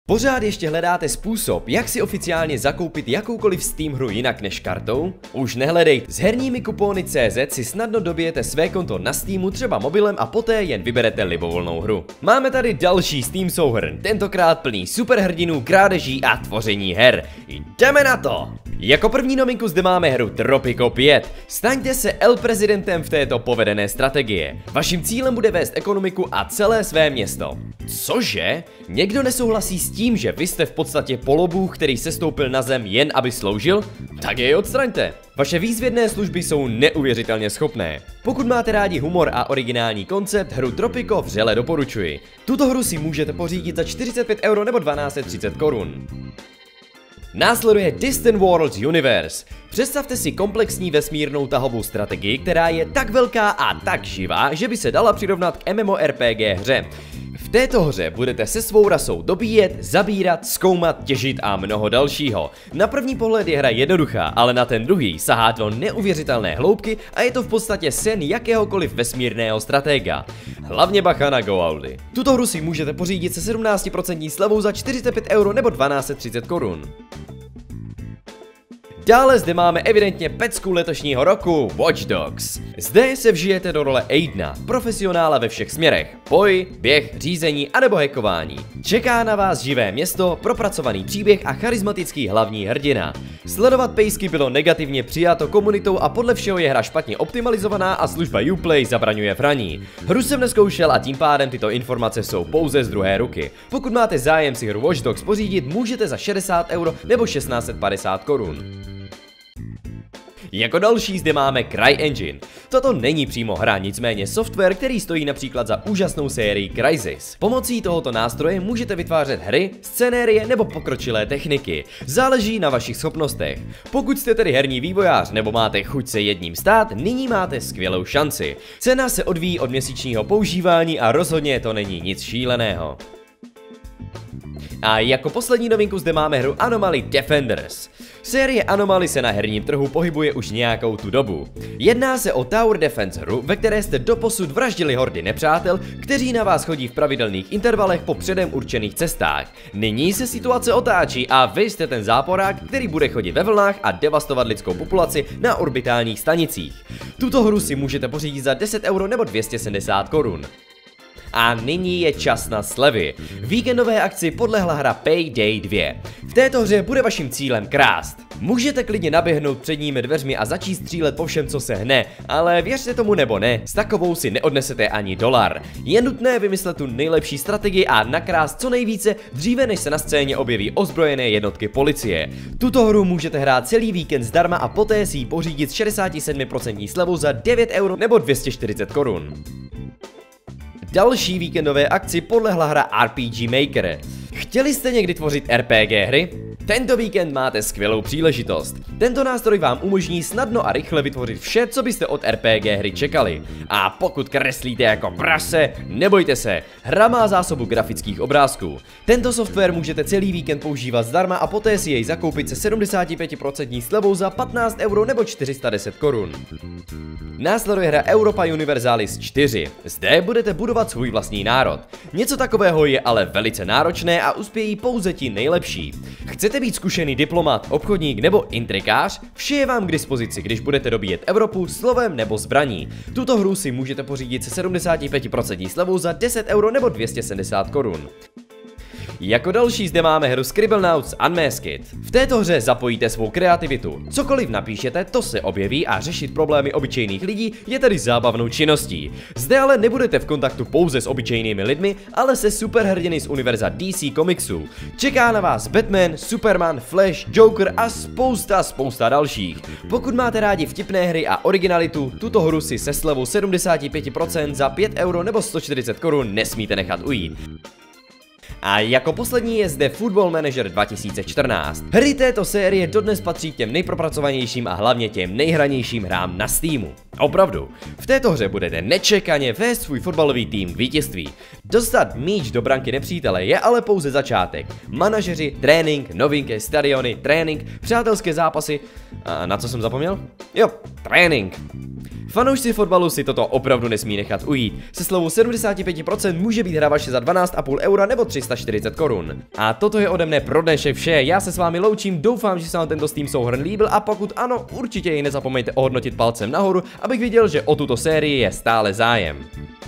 Pořád ještě hledáte způsob, jak si oficiálně zakoupit jakoukoliv Steam hru jinak než kartou? Už nehledejte. S herními kupóny CZ si snadno dobijete své konto na Steamu třeba mobilem a poté jen vyberete libovolnou hru. Máme tady další Steam souhrn, tentokrát plný superhrdinů, krádeží a tvoření her. Jdeme na to! Jako první novinku zde máme hru Tropico 5. Staňte se El prezidentem v této povedené strategie. Vaším cílem bude vést ekonomiku a celé své město. Cože? Někdo nesouhlasí s tím, že vy jste v podstatě polobůh, který sestoupil na zem jen aby sloužil? Tak jej odstraňte. Vaše výzvědné služby jsou neuvěřitelně schopné. Pokud máte rádi humor a originální koncept, hru Tropico vřele doporučuji. Tuto hru si můžete pořídit za 45 € nebo 1230 korun. Následuje Distant Worlds Universe. Představte si komplexní vesmírnou tahovou strategii, která je tak velká a tak živá, že by se dala přirovnat k MMORPG hře. V této hře budete se svou rasou dobíjet, zabírat, zkoumat, těžit a mnoho dalšího. Na první pohled je hra jednoduchá, ale na ten druhý sahá do neuvěřitelné hloubky a je to v podstatě sen jakéhokoliv vesmírného stratega. Hlavně bacha na GoAudy. Tuto hru si můžete pořídit se 17% slevou za 45 € nebo 1230 korun. Dále zde máme evidentně pecku letošního roku, Watch Dogs. Zde se vžijete do role Aidena, profesionála ve všech směrech. Boj, běh, řízení anebo hackování. Čeká na vás živé město, propracovaný příběh a charismatický hlavní hrdina. Sledovat pejsky bylo negativně přijato komunitou a podle všeho je hra špatně optimalizovaná a služba Uplay zabraňuje vraní. Hru jsem neskoušel a tím pádem tyto informace jsou pouze z druhé ruky. Pokud máte zájem si hru Watch Dogs pořídit, můžete za 60 € nebo 1650 korun. Jako další zde máme CryEngine. Toto není přímo hra, nicméně software, který stojí například za úžasnou sérii Crysis. Pomocí tohoto nástroje můžete vytvářet hry, scenérie nebo pokročilé techniky. Záleží na vašich schopnostech. Pokud jste tedy herní vývojář nebo máte chuť se jedním stát, nyní máte skvělou šanci. Cena se odvíjí od měsíčního používání a rozhodně to není nic šíleného. A jako poslední novinku zde máme hru Anomaly Defenders. Série Anomaly se na herním trhu pohybuje už nějakou tu dobu. Jedná se o Tower Defense hru, ve které jste doposud vraždili hordy nepřátel, kteří na vás chodí v pravidelných intervalech po předem určených cestách. Nyní se situace otáčí a vy jste ten záporák, který bude chodit ve vlnách a devastovat lidskou populaci na orbitálních stanicích. Tuto hru si můžete pořídit za 10 € nebo 270 korun. A nyní je čas na slevy. Víkendové akci podlehla hra Payday 2. V této hře bude vaším cílem krást. Můžete klidně naběhnout předními dveřmi a začít střílet po všem, co se hne, ale věřte tomu nebo ne, s takovou si neodnesete ani $. Je nutné vymyslet tu nejlepší strategii a nakrást co nejvíce dříve, než se na scéně objeví ozbrojené jednotky policie. Tuto hru můžete hrát celý víkend zdarma a poté si ji pořídit s 67% slevou za 9 € nebo 240 korun. Další víkendové akci podlehla hra RPG Maker. Chtěli jste někdy tvořit RPG hry? Tento víkend máte skvělou příležitost. Tento nástroj vám umožní snadno a rychle vytvořit vše, co byste od RPG hry čekali. A pokud kreslíte jako prase, nebojte se, hra má zásobu grafických obrázků. Tento software můžete celý víkend používat zdarma a poté si jej zakoupit se 75% slevou za 15 € nebo 410 korun. Následuje hra Europa Universalis 4. Zde budete budovat svůj vlastní národ. Něco takového je ale velice náročné a uspějí pouze ti nejlepší. Chcete být zkušený diplomat, obchodník nebo intrikář? Vše je vám k dispozici, když budete dobíjet Evropu slovem nebo zbraní. Tuto hru si můžete pořídit se 75% slevou za 10 € nebo 270 korun. Jako další zde máme hru Scribblenauts Unmasked. V této hře zapojíte svou kreativitu. Cokoliv napíšete, to se objeví a řešit problémy obyčejných lidí je tedy zábavnou činností. Zde ale nebudete v kontaktu pouze s obyčejnými lidmi, ale se superhrdiny z univerza DC komiksů. Čeká na vás Batman, Superman, Flash, Joker a spousta dalších. Pokud máte rádi vtipné hry a originalitu, tuto hru si se slevou 75% za 5 € nebo 140 korun nesmíte nechat ujít. A jako poslední je zde Football Manager 2014. Hry této série dodnes patří k těm nejpropracovanějším a hlavně těm nejhranějším hrám na Steamu. Opravdu, v této hře budete nečekaně vést svůj fotbalový tým k vítězství. Dostat míč do branky nepřítele je ale pouze začátek. Manažeři, trénink, novinky, stadiony, trénink, přátelské zápasy. A na co jsem zapomněl? Jo, trénink. Fanoušci fotbalu si toto opravdu nesmí nechat ujít. Se slevou 75% může být hra vaše za 12,5 eura nebo 340 korun. A toto je ode mne pro dnešek vše, já se s vámi loučím, doufám, že se vám tento Steam souhrn líbil a pokud ano, určitě jej nezapomeňte ohodnotit palcem nahoru, abych viděl, že o tuto sérii je stále zájem.